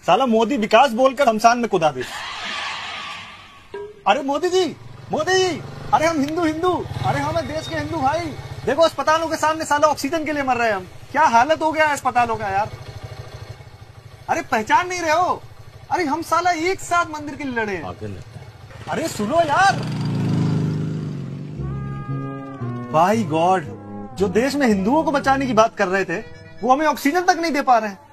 साला मोदी विकास बोलकर शमशान में कुदा दे। अरे मोदी जी, अरे हम हिंदू, अरे हमें देश के हिंदू भाई, देखो अस्पतालों के सामने साला ऑक्सीजन के लिए मर रहे हैं हम। क्या हालत हो गया है अस्पतालों का यार। अरे पहचान नहीं रहे हो? अरे हम साला एक साथ मंदिर के लिए लड़े हैं। अरे सुनो यार, बाय गॉड, जो देश में हिंदुओं को बचाने की बात कर रहे थे वो हमें ऑक्सीजन तक नहीं दे पा रहे हैं।